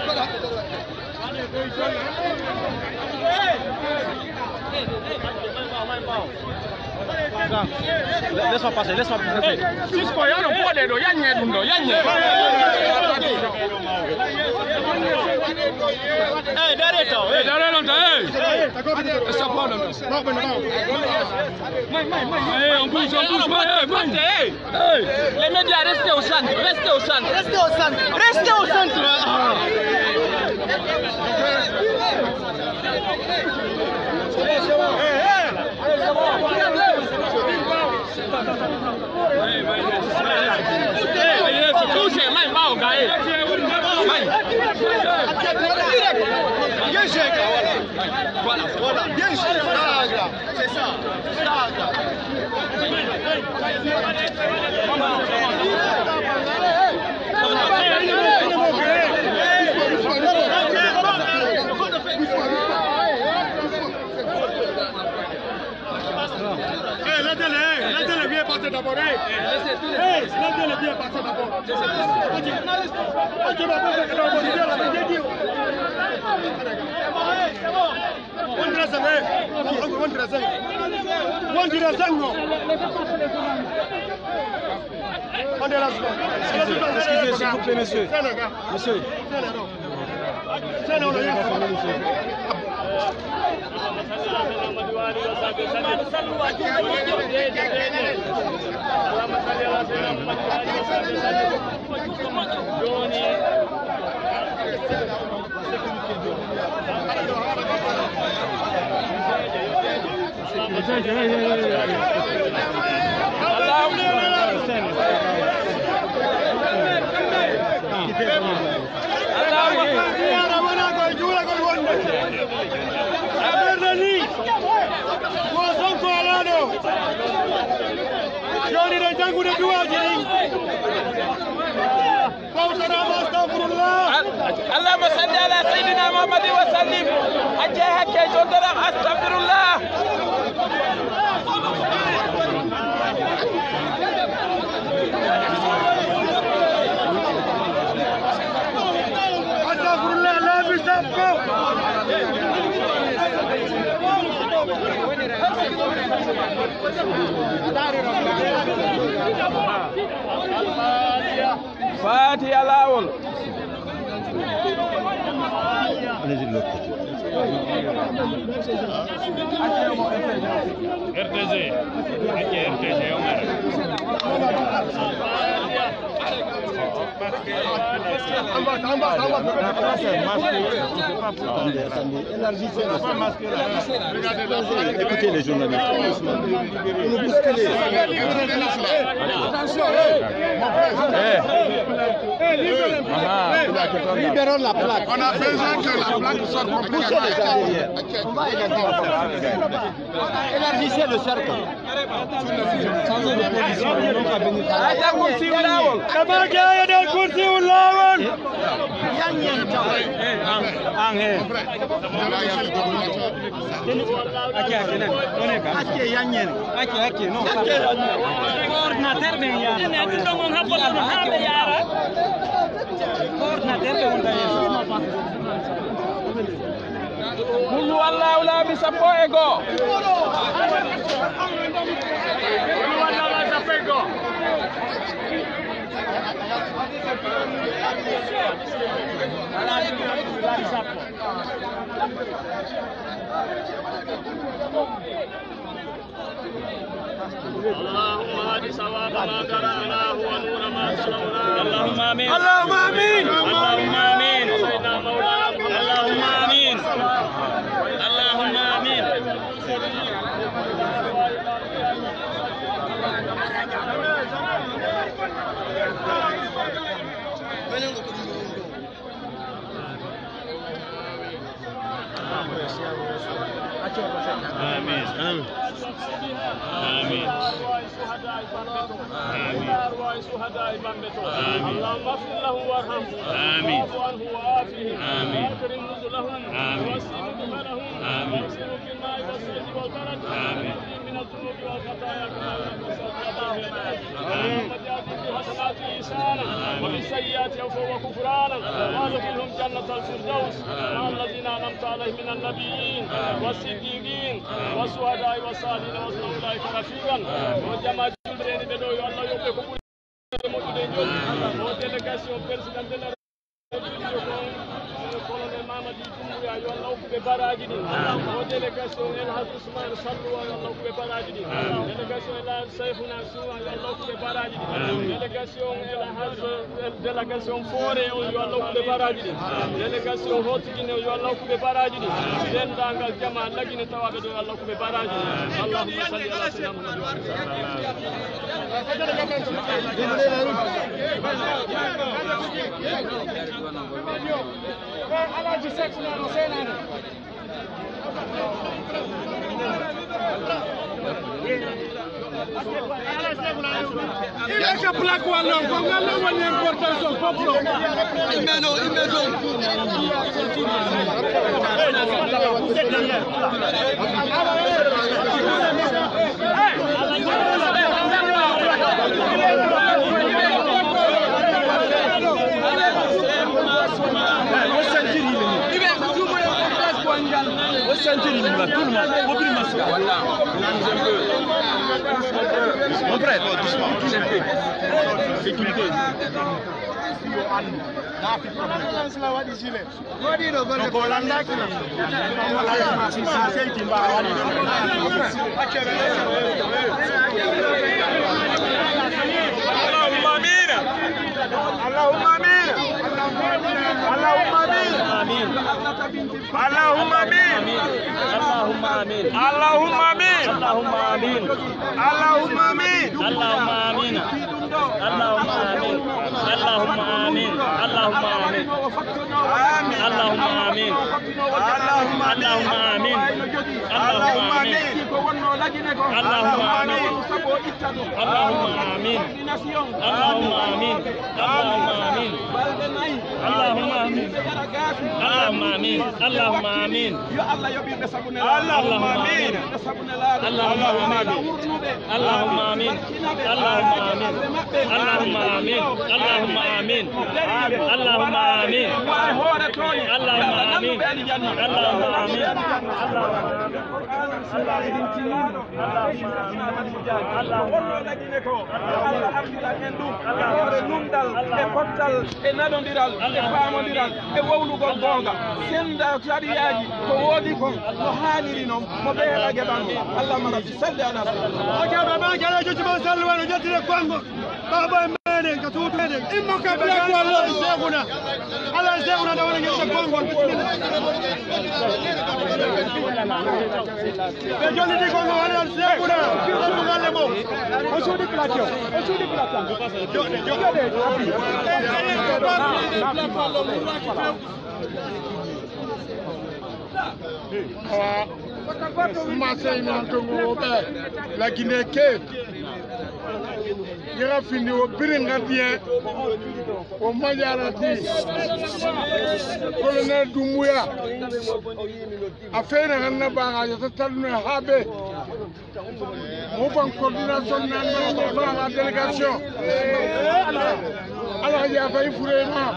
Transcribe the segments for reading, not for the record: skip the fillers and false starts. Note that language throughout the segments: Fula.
Laisse-moi passer, laisse-moi passer. Cisco, ya no puede, ya ñedundo, ya ñe. Derecho, derecho, Essa bola, on bouge, Les médias, restez au centre, restez au centre. Restez au centre. Restez au centre. Touchez, main, main, gars. Voilà, voilà. Bien sûr, c'est ça. Laissez-le bien passer d'abord. Laissez-le bien passer d'abord. Excusez, s'il vous plaît, monsieur. Monsieur. اللهم صل على سيدنا محمد وسلم أجاهك يا جندرم أستغفر الله أستغفر الله لا بسبب فاتي الأول Allez-y de l'autre côté. RTZ. Aquí RTZ, Omar. Écoutez les journalistes. Vous nous bousculez. Attention, libérons la plaque. On a besoin que la plaque soit complètement derrière. On va élargissez le cercle. Changez de position. Mulu Allah ula bisa poego. Mulu Allah bisa poego. اللهم هد صواب ما قرأناه ونور ما تلوناه اللهم آمين اللهم آمين اللهم آمين سيدنا مولانا اللهم آمين اللهم آمين آمين آمين اللهم اغفر له وارحمه آمين واعف عنه وعافه آمين واكرم نزلهم آمين ووسع مدخلهم آمين واغسله بالماء والثلج والبرد آمين من الذنوب والخطايا كما يغسل الخطايا اللهم جازهم بالحسنات إحسانا وبالسيئات عفوا وغفرانا وادخلهم جنة الفردوس مع الذين أنعمت عليهم من النبيين والصديقين والشهداء والصالحين وحسن أولئك رفيقا وجمع جبرين بدو الله يوم délégation président de la colonel Mamadi Doumbouya yo Allah ko baraji din délégation El Hadj Ousmane Sallu yo Allah ko baraji din délégation El Hadj Seyfouna Soua yo Allah ko baraji din délégation El Hadj délégation Fore yo Allah ko baraji din délégation Hotigine yo Allah ko baraji din dendangal jama lagine tawabe do Allah ko baraji din Allahumma salli ala sayyidina Mon frère, doucement, sécurité. اللهم امين اللهم امين اللهم امين اللهم آمين اللهم امين اللهم آمين اللهم امين اللهم آمين اللهم آمين اللهم آمين اللهم آمين اللهم آمين اللهم آمين اللهم آمين اللهم آمين اللهم آمين اللهم آمين اللهم آمين اللهم آمين اللهم آمين اللهم آمين اللهم امين اللهم آمين اللهم آمين اللهم آمين اللهم آمين اللهم آمين اللهم آمين اللهم آمين اللهم آمين la Guinée ira fini o biringa bien o majarati colonel Doumbouya a fait un barrage de talme habe mo ban coordination nan la délégation alors il y a failli vraiment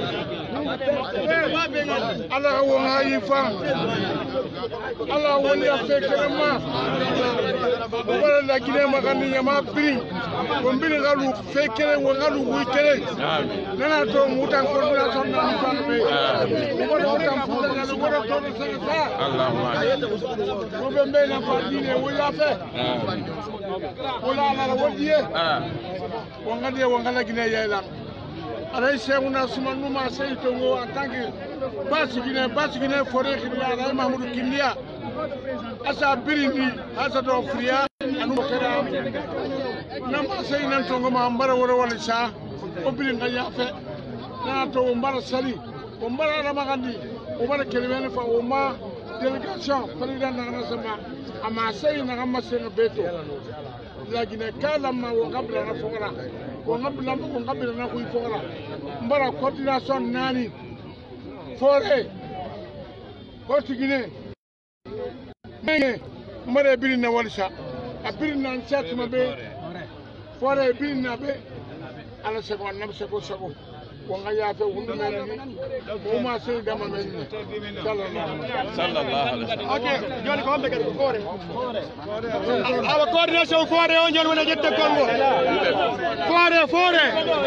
alors on a eu faim alors on a fait clairement on la Guinée magani yama pris on bi ngalu fekere wo ngalu wikere nana to mutan coordination nan fambe ko do tam fu na ko do to sa Allahumma ko be be na fadine wo ya fe wala na wodiye wo ngade wo ngala Guinée yela alay Cheikhouna Soumane Nouma Sey Tongo en tant que Basse-Guinée forêt khidla alay Mahamadou Kindia asa birindi asa do friya anu kera nama Sey nan Tongo ma mbara wora wala sa o birin ga yafe na to mbara sali o mbara na magandi o mbara kelmene fa o ma délégation président na sama ama Sey na gamma Sey beto la Guinée kala ma wo ngabla na fogara ko ngabla na ko fogara mbara coordination nani forêt Guinée menge mbara birina walisa a birina chatuma be forêt birina be ala seko annam seko seko wanga yafe wundu men uma sey dama men sallallahu alaihi wasallam okay joni ko be ko fore our coordination fore on joni wona jette kongo fore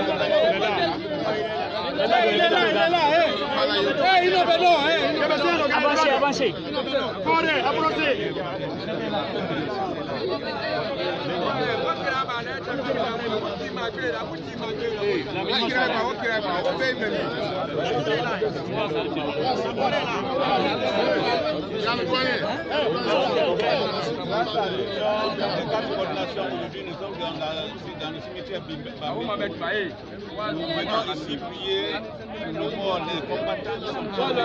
Avancez. Fore approchez. Dans le cimetière nous venons ici prier le mort des combattants du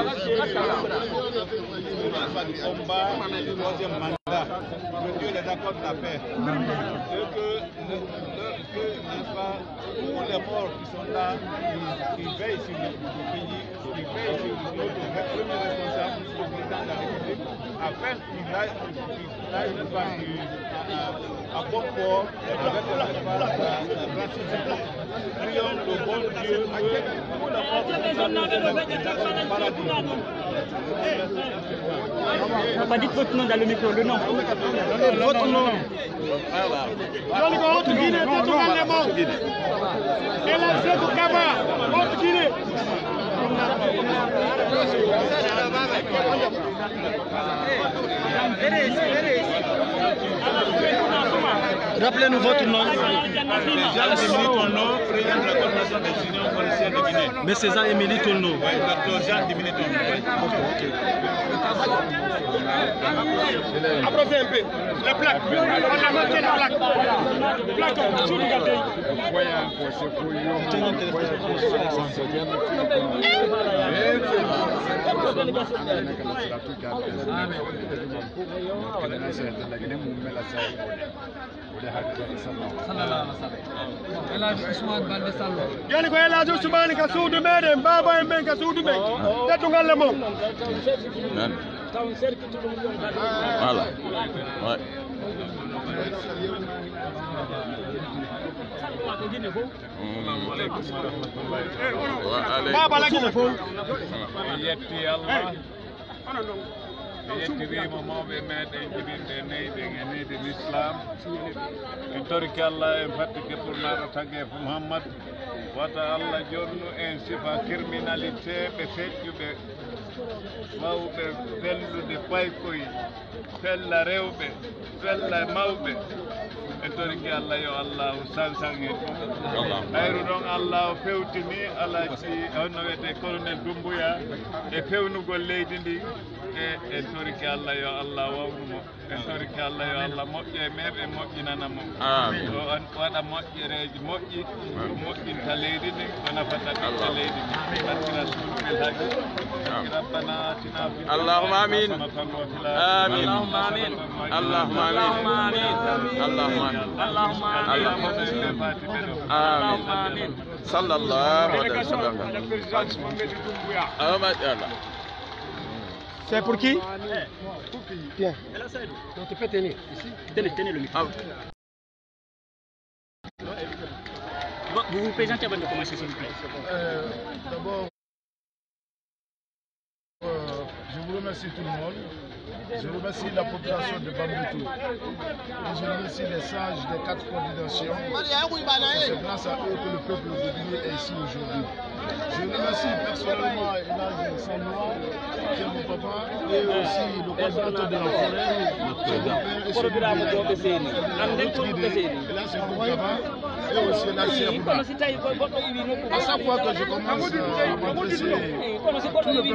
combat du troisième mandat. Que Dieu les accorde la paix. Et que n'est-ce pas, tous les morts qui sont là, qui veillent sur le pays, qui veillent sur notre premier responsable, le président de la République, afin qu'il aille n'est-ce pas, à bon port avec la gratitude. Prions le bon Dieu pour la On n'a pas dit votre nom dans le micro, le nom. Votre nom. Voilà. Rappelez-nous votre nom. Jean-Émilie Tonneau, président de la Coordination des unions policières de Guinée. Mais c'est Jean-Émilie Tonneau. Oui, Dr. Jean-Émilie Tonneau. Approchez un peu. La plaque. On a monté la plaque. Plaque, sous le gâteau. Yani ko Elhadji Ousmane ka suudu meɗen baba en ɓen ka suudu ɓen teddungal le mom Voilà. Ouais. baba la gina fo yetti Allah yettirima mawɓe meɗen jiɗirɗe neyɗe e neyde l'islam en torki Allah en fattike pour naɗo tagge fo Mouhammadou wata Allah jonnu en sifa criminalité ɓe feƴƴuɓe wawɓe fellude paykoye fella rewɓe fella mawɓe en torki Allah yo allahu sansan en hayru ɗon Allah fewtini alaji honno wiyete colonel Doumbouya e fewnugol leydi ndi en torki Allah yo Allah wawnumo en torki Allah yo Allah moƴƴe meɓe moƴƴinanamo waɗa moƴƴereji moƴƴi moƴƴinta leydi ndi ko nafata ɓiɓɓe leydi ndi barki rasulul haji ربنا آتنا في اللهم آمين آمين اللهم آمين اللهم آمين اللهم آمين صلى الله عليه وسلم. C'est pour qui? Tiens. Donc tu peux tenir ici. Tenez le micro. Vous vous présentez avant de commencer, s'il vous plaît. D'abord, je vous remercie tout le monde. Je remercie la population de Bamboutou. Et je remercie les sages des 4 coordinations. C'est grâce à eux que le peuple de Guinée est ici aujourd'hui. Je remercie personnellement Elhadji Sanoa, qui est mon papa, et aussi le coordinateur de la forêt, et là c'est mon papa, et aussi Elhadji Abouba. À chaque fois que je commence à m'adresser tout le peuple de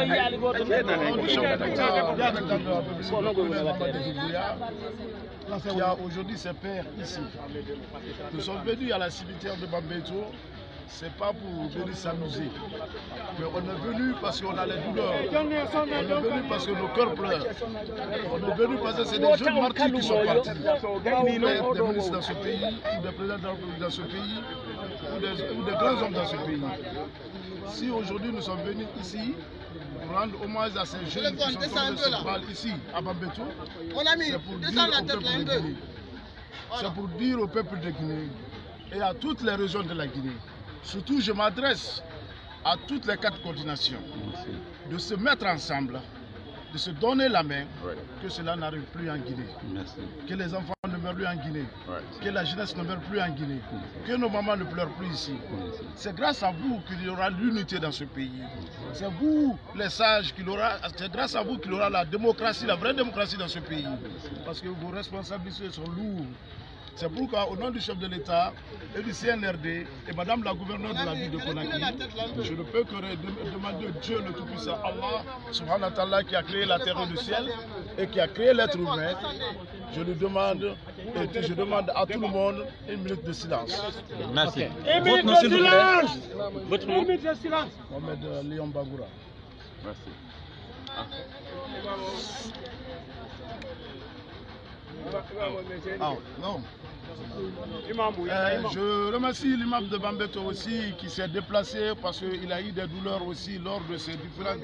Guinée, qui a aujourd'hui ses pères ici. Nous sommes venus à la cimetière de Bambéto. C'est pas pour venir s'amuser, mais on est venu parce qu'on a les douleurs, on est venu parce que nos cœurs pleurent, on est venu parce que c'est des jeunes martyrs qui sont partis, des ministres dans ce pays, ou des présidents de la République dans ce pays, ou des grands hommes dans ce pays. Si aujourd'hui nous sommes venus ici pour rendre hommage à ces jeunes qui sont tombés sur balle ici à Bambéto, c'est pour dire au peuple de Guinée, c'est pour dire au peuple de Guinée et à toutes les régions de la Guinée. Surtout, je m'adresse à toutes les 4 coordinations de se mettre ensemble, de se donner la main, que cela n'arrive plus en Guinée. Que les enfants ne meurent plus en Guinée. Que la jeunesse ne meure plus en Guinée. Que nos mamans ne pleurent plus ici. C'est grâce à vous qu'il y aura l'unité dans ce pays. C'est vous, les sages, c'est grâce à vous qu'il y aura la démocratie, la vraie démocratie dans ce pays. Parce que vos responsabilités sont lourdes. C'est pourquoi, au nom du chef de l'État et du CNRD et Madame la gouverneure de la ville de Conakry, je ne peux que demander Dieu le Tout-Puissant, Allah, subhanahu wa ta'ala, qui a créé la terre et le ciel et qui a créé l'être humain. Je lui demande, et je demande à tout le monde une minute de silence. Merci. Une minute de silence. Votre nom? Une minute de silence. Mohamed Léon Bangoura. Merci. Non. Je remercie l'imam de Bambeto aussi qui s'est déplacé parce qu'il a eu des douleurs aussi lors de ces différentes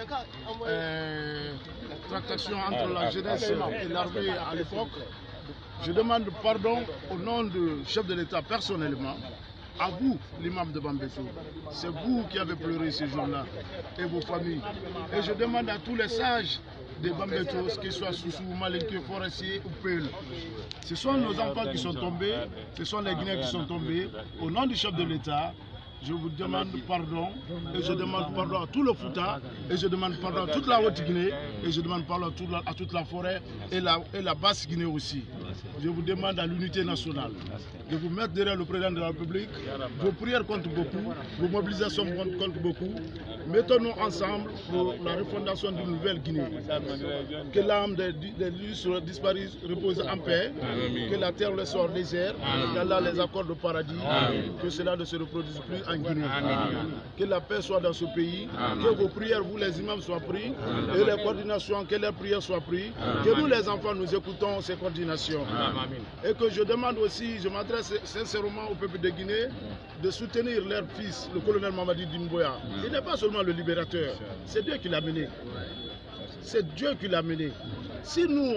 tractations entre la jeunesse et l'armée à l'époque. Je demande pardon au nom du chef de l'État personnellement, à vous, l'imam de Bambeto. C'est vous qui avez pleuré ces jours-là et vos familles. Et je demande à tous les sages des Bambetos, qu'ils soient Soussou, Malinké, Forestier ou Peul. Ce sont nos enfants qui sont tombés, ce sont les Guinéens qui sont tombés. Au nom du chef de l'État, je vous demande pardon, et je demande pardon à tout le Fouta, et je demande pardon à toute la Haute-Guinée, et je demande pardon à toute la forêt et la Basse-Guinée aussi. Je vous demande à l'unité nationale de vous mettre derrière le président de la République. Vos prières comptent beaucoup, vos mobilisations comptent beaucoup. Mettons-nous ensemble pour la refondation d'une nouvelle Guinée. Que l'âme des disparus repose en paix, que la terre le soit désert, qu'Allah les accorde au paradis, que cela ne se reproduise plus en Guinée. Que la paix soit dans ce pays, que vos prières, vous les imams, soient pris, et les coordinations, que les prières soient prises, que nous les enfants, nous écoutons ces coordinations. Et que je demande aussi, je m'adresse sincèrement au peuple de Guinée, de soutenir leur fils, le colonel Mamadi Doumbouya. Il n'est pas seulement le libérateur, c'est Dieu qui l'a mené. C'est Dieu qui l'a mené. Si nous,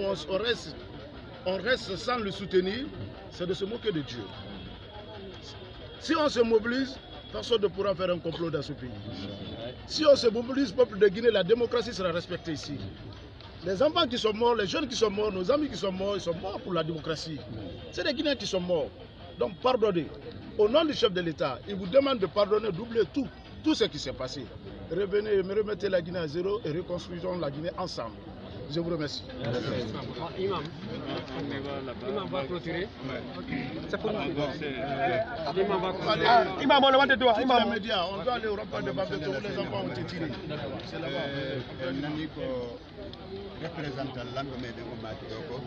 on reste sans le soutenir, c'est de se moquer de Dieu. Si on se mobilise, personne ne pourra faire un complot dans ce pays. Si on se mobilise, peuple de Guinée, la démocratie sera respectée ici. Les enfants qui sont morts, les jeunes qui sont morts, nos amis qui sont morts, ils sont morts pour la démocratie. C'est les Guinéens qui sont morts. Donc pardonnez. Au nom du chef de l'État, il vous demande de pardonner, d'oublier tout ce qui s'est passé. Revenez, me remettez la Guinée à zéro et reconstruisons la Guinée ensemble. Je vous remercie. Imam va clôturer. C'est pour nous. Imam va clôturer. Imam, on demande de toi. Imam, les médias, on doit aller au rempart de Bambeto où les enfants ont été tirés. C'est là-bas. Nani ko représentant langue meɗen ummaki ɗo ko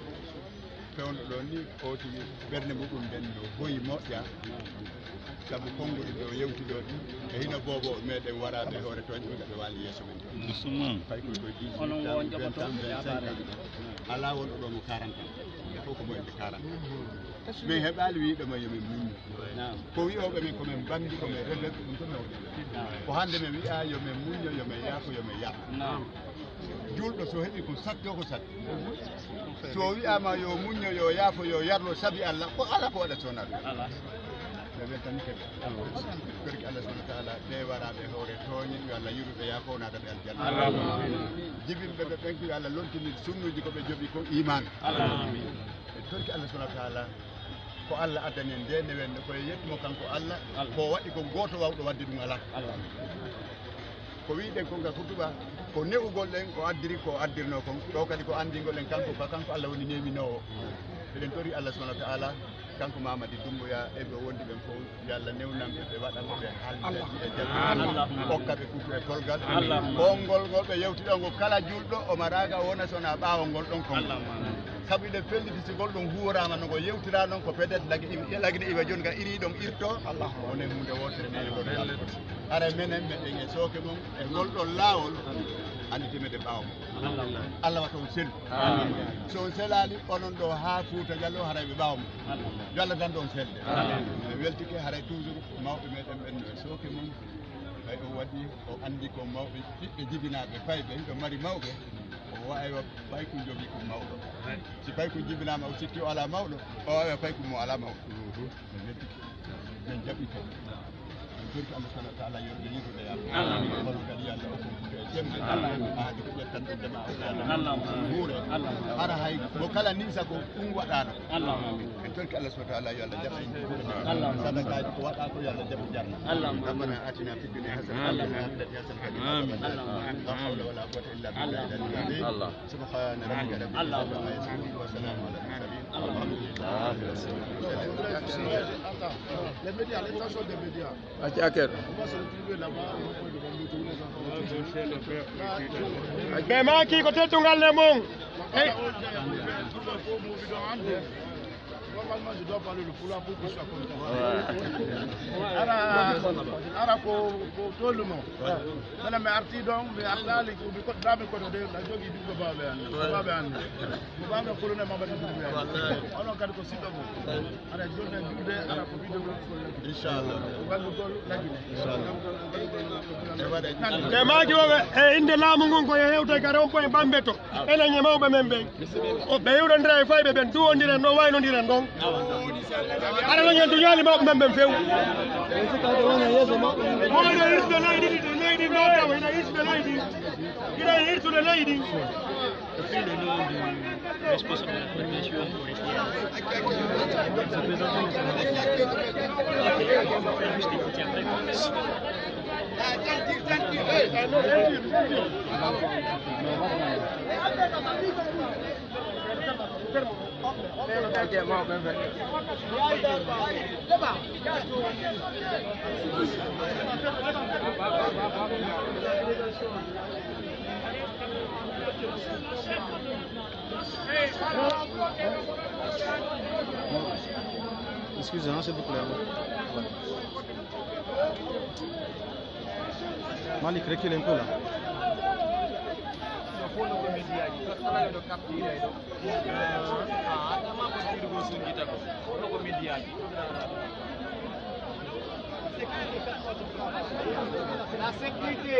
fewno ɗo ni oti ɓerde muɗum nden ɗo boyi moƴƴa saabu konngol ɗo yewti ɗo ɗi e hino bobo meɗen waraɓe hoore toñɓe ɓe wali yeeso men fay koy koye 18 ans 20 ans 25 ans ala wonɗo ɗo mo 40 ans fof ko moyde 40 min heɓali wiɗoma yomin muñu ko wiyoɓe min komin bandi komin reveɓe ɗum to mewɗe ko hande min wiya yomin muño yomin yaafo yomin yaha julɗo so heɓi ko sakko ko sakko so wiyama yo muño yo yaafo yo yarlo saabi Allah ko ala ko waɗa sonar ɓe weltani keɓe korki Allah subahana wa taala ɓe waraɓe hoore tooñi yo Allah yurɓe yaafo nataɓe aljanna jibinɓe ɓe ɓen yo Allah lontini sunnuji koɓe jooɓi ko iman e torki Allah subahana wa taala ko Allah addani en nde newenne koye yettimo kanko Allah ko waɗi ko goto wawɗo wadde ɗum ala ko wiɗen ko nga kutuba ko ne'ugol ɗen ko addiri ko addirno kon ɗo kadi ko andigol en kanko Allah woni neminowo eɗen tori Allah subahana wa taala kanko Mamadi Doumbouya e ɓe wondi ɓen fof yo Allah newnanɓe ɓe waɗanɓe ɓe haaldaji e jaɓɓe hokkaɓe kutu e kolgal konngol ngol ɓe yewtiɗo ngo kala julɗo o maraga wona sona ɓaawa ngol ɗon konngol sabu ine felliti si gol ɗum huworama no ngo yewtira noon ko peut être lagine iwa joni ga iri ɗon irto wonen hunde wotere nde ɗon Allah ara menen meɗen e sooke mum e ngol ɗon laawol andite meɗen ɓaawa mum Allah watta on sellu so on selani onon ɗo ha Fouta Diallo haray ɓe ɓaawa mum yo Allah dando on selde ɓe weltike haray toujours mawɓe meɗen ɓenno e sooke mum ay o waɗi o andi ko mawɓe ɓiɓɓe jibinaɓe payɓe ɗo mari mawɓe o وأيوة بايكو جوبي كم مولو سبايكو جبنا ما وسيتي على مولو أو بايكو مو على مولو من جبيته ترك الله سبحانه وتعالى يرضي يا الله قال يا الله جنب الله هذا يتن الجماعة الله الله أنا هاي وكلا نيسا كو أنغوا دانا الله ترك الله سبحانه وتعالى يا الله جنب الله سبحانه وتعالى وقت أكو يا الله جنب جنب الله ربنا آتنا في الدنيا حسنة وفي الآخرة حسنة آمين لا حول ولا قوة إلا بالله الله سبحان ربك رب العزة عما يصفون وسلام على المرسلين الحمد لله Les médias, l'intention des médias. On va se retrouver là-bas. Normalement, je dois parler le pouvoir pour qu'il soit content. Ara pour tout le monde. Madame Arti donc, mais Allah, les côtés d'âme et côté de la joie qui dit que va bien. Va bien. Va bien, colonel Mamadou Doumbouya. On a encore aussi de vous. On a donné du dé à la copie de votre collègue. Inch'Allah. On va nous donner la Guinée. Inch'Allah. Maki wawe inde laamu ngon ko hewta ka ron point bambeto enen e mawbe men be o be yewdo ndray faybe ben du ondiren no wayno ndiren don ara la ngel du nyali mawbe men ben few mo ida is the lady no taw ida is the lady ida is to the lady Depuis le nom du responsable de la coordination forestière, Excusez-moi, s'il vous plaît. Malik, recule un peu là. La sécurité.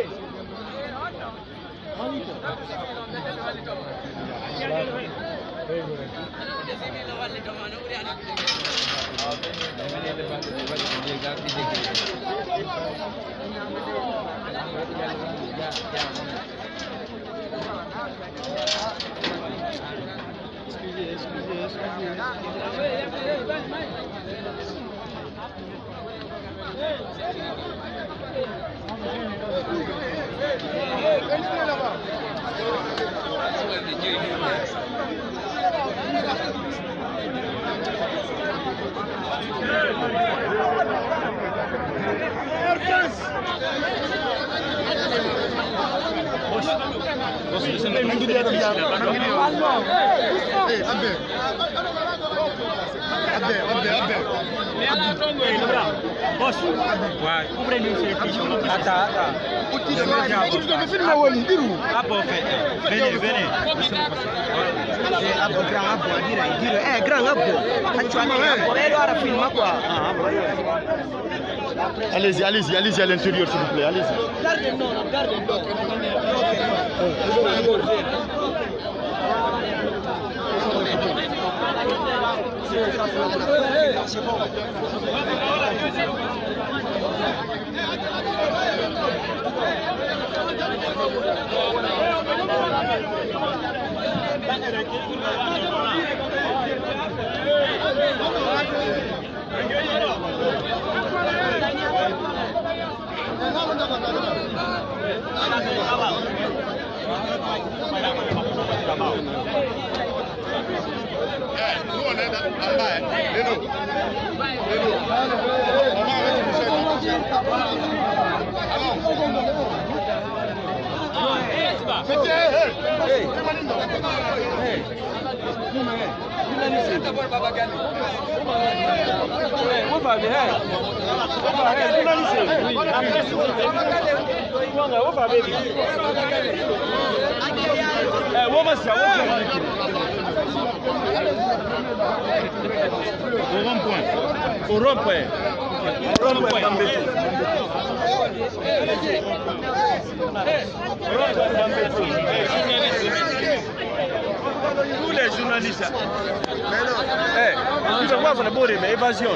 Allez-y, allez-y, allez-y à l'intérieur s'il vous plaît, allez-y. Au rond-point. Lisa. Tu vas voir le bord, mais évasion.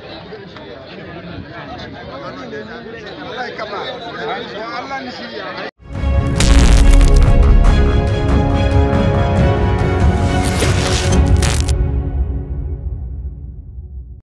Allah